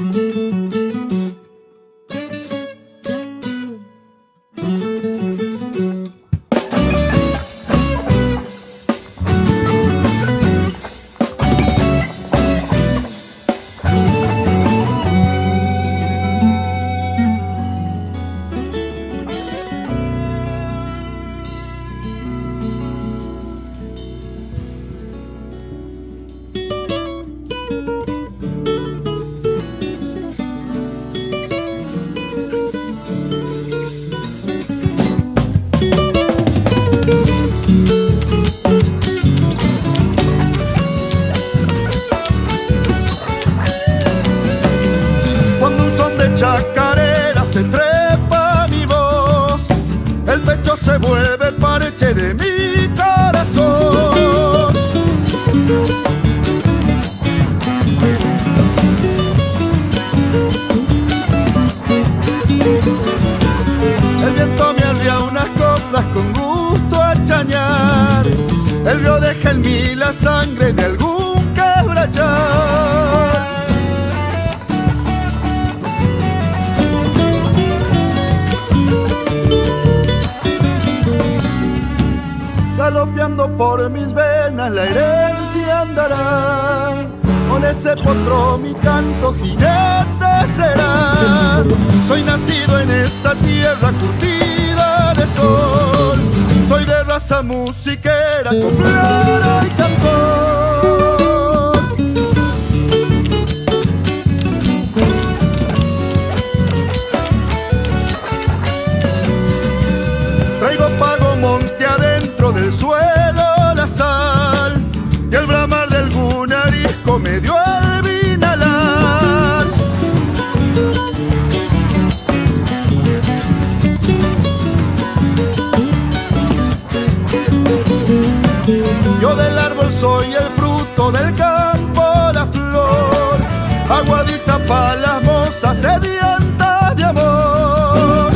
Chacarera se trepa mi voz, el pecho se vuelve parche de mi corazón. El viento me arría unas coplas con gusto a chañar, el río deja en mí la sangre de algún quebrachar. Galopeando por mis venas la herencia andará, con ese potro mi canto jinete será. Soy nacido en esta tierra curtida de sol, soy de raza musiquera, coplera y cantor. Traigo pago monte adentro del suelo la sal, y el bramar de algún arisco me dio el vinalar. Yo del árbol soy el fruto, del campo la flor, aguadita pa' las mozas sedientas de amor.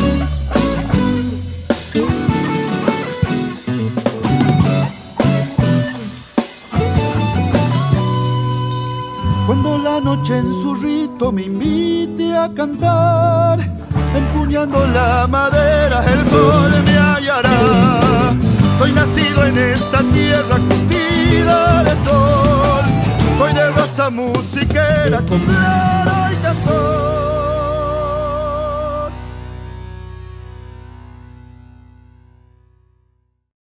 Cuando la noche en su rito me invite a cantar, empuñando la madera el sol me hallará. Soy nacido en esta tierra curtida de sol, soy de raza musiquera, coplera y cantor.